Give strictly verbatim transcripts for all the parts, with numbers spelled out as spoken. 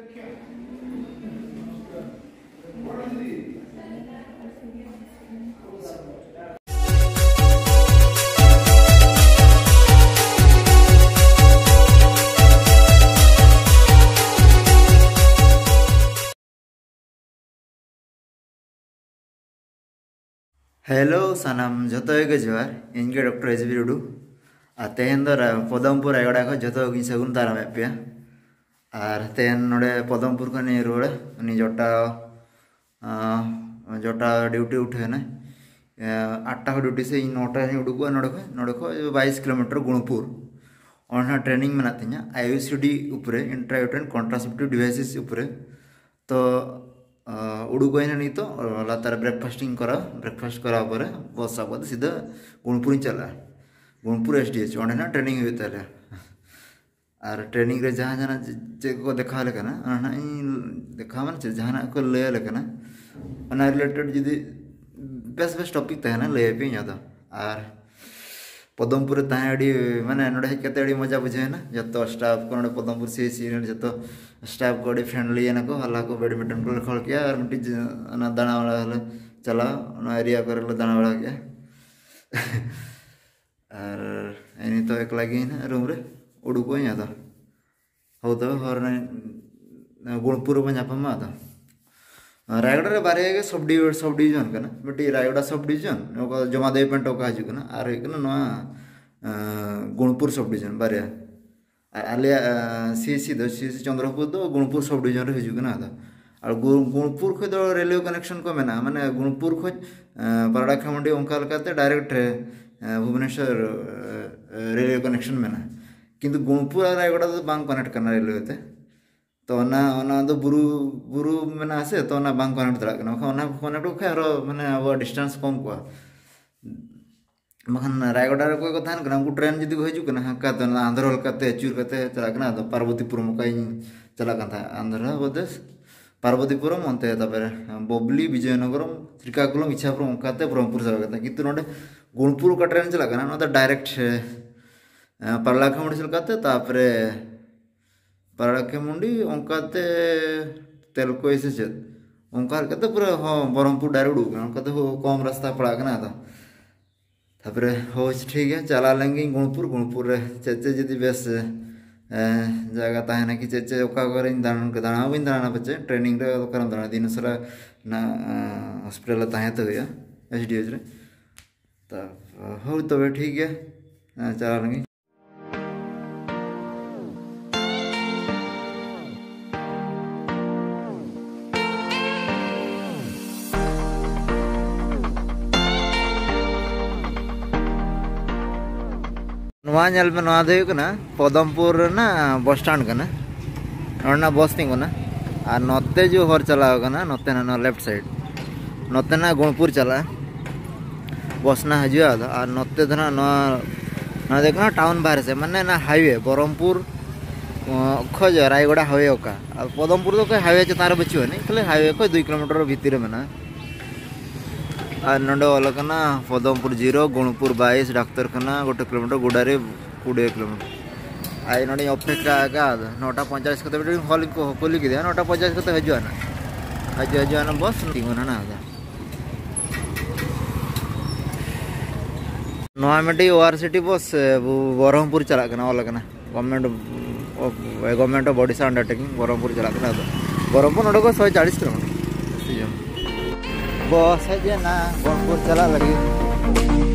hello सनाम जो के जोहार इनके डॉक्टर एच बी टुडू और तेहन दो पदमपुर रायगड़ा को जो सगुन दाराम पे और तेहन नोड़े पदमपुर को नहीं रुआड़ा उनी जोटा जोटा ड्यूटी उठे ना आठटा को ड्यूटी से नौटा उड़ूक नोड़े को नोड़े को बाईस किलोमीटर गुणपुर और ट्रेनिंग में तीन आई सी डी उपरे इंट्रायूटेराइन कॉन्ट्रासेप्टिव डिवाइसेस उपरे तो उड़ूक नहीं तो लातार ब्रेकफास्टिंग करा ब्रेकफास्ट करा पर बस सब सीधा गुणपुर चला गुणपुर एस डी एच ओंडे ना ट्रेनिंग होता है और ट्रेनिंग रे जहाँ जहाँ चे को देखा लेकना देखा माने जहाँ को लय लेकना अना रिलेटेड जुदी बेस बेस टॉपिक तहना लय पे याद और पदमपुर तहडी माने नोडे हेकते मजा बुझे ना जो स्टाफ को नोडे पदमपुर सी सी जो स्टाफ को फ्रेंडली ना को हल्ला को बैडमिंटन को खेल किया और मिट्टी दाणा वाला चला एरिया को दाणा वाला किया और एनी तो एक लगी ना रूम रे उड़ूक तो हो तो हर गुणपुर में नापामा तो रायगड़ा बारे सब डी सब डिविजन करना मिट्टी रायगड़ा सब डिविजन जमा दे पे टोका हजना और गुणपुर सब डिविजन बारे आले सी सी दो सी सी चंद्रपुर दो गुणपुर सब डिविजन रे हजना और गुणपुर खो दो रेलवे कनेक्शन को मेना माने गुणपुर खो पारड़ाखामुंडी ओंका लकाते डायरेक्ट भुवनेश्वर रेलवे कनेक्शन मेना किंतु गुणपुर और रायगड़ा तो बांग कनेक्ट करना रेलवे ते तो ना ना तो बुरु बुरु मेना से तो ना बांग कनेक्ट दरा कना ओना कनेक्ट खै रो माने अब डिस्टेंस कम को मखन रायगड़ा रे कोई कथा न उनको ट्रेन जदी हजू कना हका तो आंध्र हलकाते चूर कते चला कना तो पार्वतीपुरम कई चला कथा आंध्र प्रदेश पार्वतीपुरम अंते तबरे बबली विजयनगरम श्रीकाकुलम इच्छापुरम ओंकाते ब्रह्मपुर चला कथा किंतु नोडे गुणपुर का ट्रेन चला कना तो डायरेक्ट पारड़ाखामुंडी चलकाते तापरे पारड़ाखामुंडी ओंकाते तेलको ऐसे चेत ओंकार कते पूरा हाँ ब्रह्मपुर डायरेक्ट उड़ूक ओंकाते कम रास्ता पड़ा कना तो तापरे हो ठीक है चला लेंगे गुणपुर गुणपुर रे चेचे जदी बेस जगह तहना कि चेचे ओका करे दाण दाणा बन दाणा बच्चे ट्रेनिंग रे ओकर दाणा दिन सरा ना हॉस्पिटल तहे तो हुआ एस डी एच रे तो हो तबे ठीक है चला लेंगे नल में ना पदमपुर ना बस स्टैंड करना ना बस तीगुना और नोते जो हर चलाव नोते ना लेफ्ट साइड नोते ना गुणपुर चला बस ना हजू और नोते ना देखना टाउन बाहर से माने ना हाईवे ब्रह्मपुर खज रायगड़ा हाईवे का और पदमपुर तो कोई हाईवे चतान बचुआ नहीं खाली हाईवे को दुई किलोमीटर भितर में और नोडे अलकना पदमपुर जीरो गुणपुर बाईस डाक्तरखाना गोटे किलोमीटर गुड़ारे कोड़े किलोमीटर आई नोडे अपेक्षा आगा नौटा पंचाश कते हल खोल के नौटा पंचाश कते हजना हज हजना बस तीगुना ना naughty OR city bus Brahmapur चला अलकना government government of Odisha undertaking Brahmapur चला ब्रह्मपुर नोडे को सौ चालीस किलोमीटर बस है ना ब्रह्मपुर चला लगी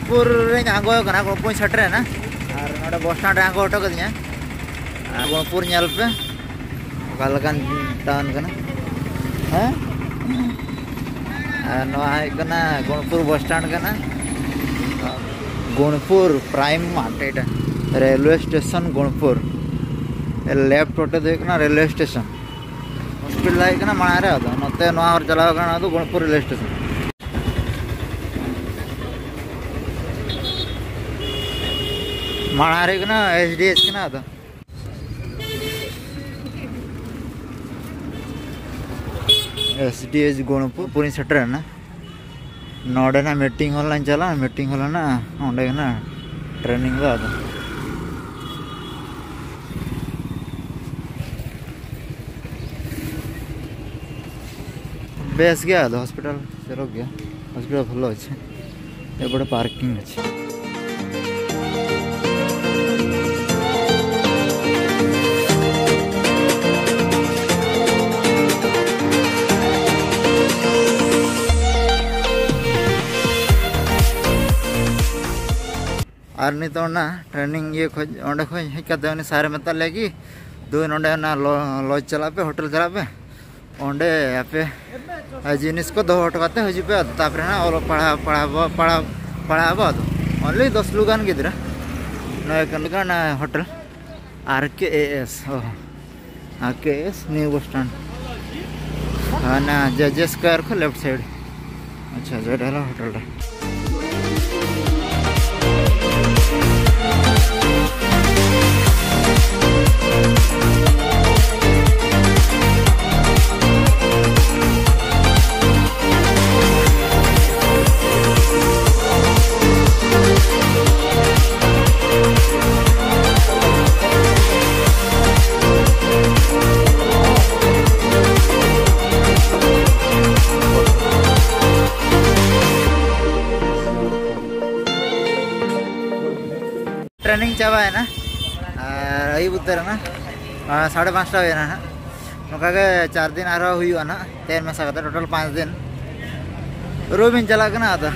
गुणपुर आगो गुणपुर सेटरेना और नोडे बस स्टैंड आगो हटो कदिया गुणपुर नेल पे ओकालकान टाउन कना हाँ गुणपुर बस स्टैंड कना गुणपुर प्राइम मार्ट एटा रेलवे स्टेशन गुणपुर लेफ्ट होटे देखना रेलवे स्टेशन हॉस्पिटल है मारे अदा नते और चलाव गुणपुर रेलवे स्टेशन मारे एच डी एच के अदा एस डी एच गुणपुर पूरी सेटर ना नोड़े ना मीटिंग हॉल चला मीटिंग हॉल ना ओंडे ना ट्रेनिंग अदा बेस गया अदा हॉस्पिटल चलो गया हॉस्पिटल भलो अच्छे ये बड़े पार्किंग अच्छे और नहीं तो ना ट्रेनिंग ये खोज ओंडे खोज हेज काते उनी सारे मता लेगी दो नोंडे ना लॉज चला पे होटल चला पे ओंडे आपे जिनिस को दो हट काते हजु पे तापरे ना और पढ़ा पढ़ा पढ़ा पढ़ाबो ओनली दस लोगान गिदरा नय कनका ना hotel R K S R K S new bus stand ना जे जे स्क्वायर को लेफ्ट साइड अच्छा जेड हला होटल टा ट्रेनिंग चाबा है ना अभी बुतर ना साढ़े पाँचटा हुए ना नौका के चार दिन आर हुआ ना तेन मेसा करते टोटल पाँच दिन रूम इन चला ना आता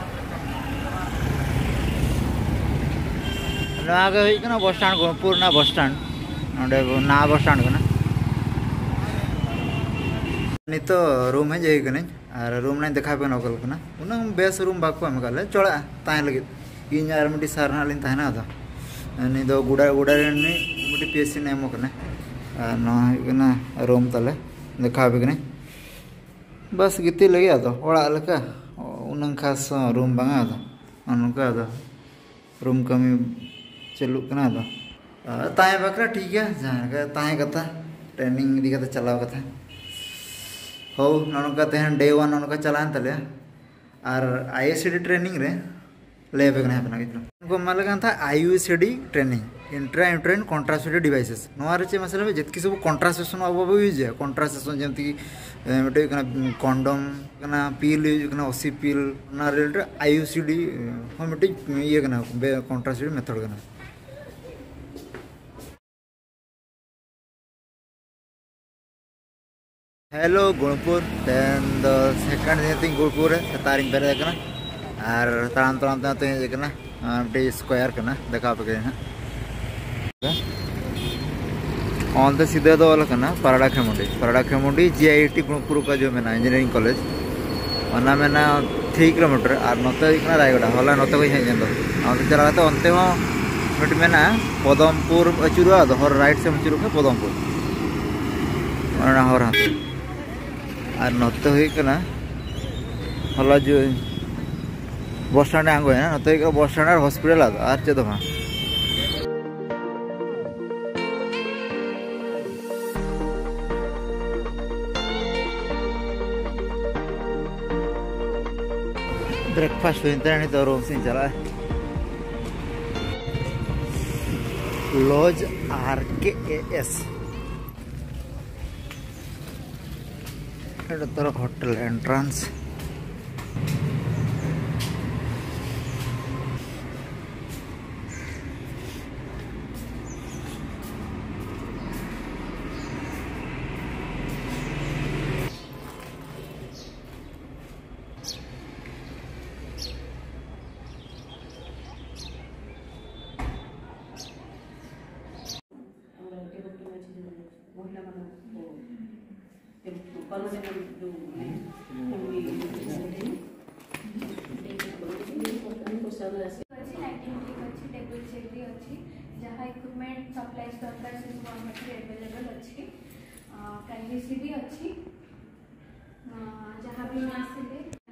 ना बस स्टैंड गुणपुर ना बस स्टैंड नोडे ना बस स्टैंड कना नितो रूम है जाई कने और रूम ना देखा पे नकल कना उना बेस रूम बाको हम काले चला ताय लगे इन यार मिटी सार ना लिन ताय ना आता नि दो गुडा गुडा रे नि मिटी पीएससी ने मो कने ना कना रूम तले देखा पे कने बस गिती लगे आता ओड़ा लका उनन खास रूम बांगा आता अनका आता रूम कमी चलू कना आता ताय बकरा ठीक है जहां का ताय कथा ट्रेनिंग दी कथा चलाव कथा हो ननका तेहन डे वन ननका चलान तले और आईएसडी ट्रेनिंग रे ले बेगना है बना को मालगन था IUCD training intra intrauterine contraceptive devices नोआ रे मतलब जतकी सब कॉन्ट्रासेप्शन अब यूज है कॉन्ट्रासेप्शन जमती मिटे कंडोम कना पील यूज कना ओसी पील ना रिलेटेड आईयूसीडी हम मिटे ये कना कॉन्ट्रासेप्टिव मेथड कना hello Gunupur then the second thing Gunupur है तारिंग पेरे देखना और ताम ताम ताम तो ये करना डे स्क्वायर करना देखा पे ना ऑन द सीधे दो वाला करना Paralakhemundi Paralakhemundi GIT Gunupur का जो मेना इंजीनियरिंग कॉलेज वना मेना थ्री किलोमीटर और नोते इकना रायगढ़ होला नोते को हेज दो नोते चला तो अंते हो मिट मेना पदमपुर अचुरा दो हर राइट से अचुरा के पदमपुर वना हर हाथ और नोते हुई करना होला जो बस स्टैंड आगो है ना तो बस स्टैंड और हॉस्पिटल आर चेद हाँ ब्रेकफास्ट हुई तो रूम से चला लॉज आर के एस तर होटल एंट्रेंस महिला कर्मचारी टेबल चेयर भी अच्छी जहाँ इक्विपमेंट सप्लाइज दरकार से सब आम पाखे एवेलेबल अच्छी कैंडिसी भी अच्छी जहाँ भी आसिले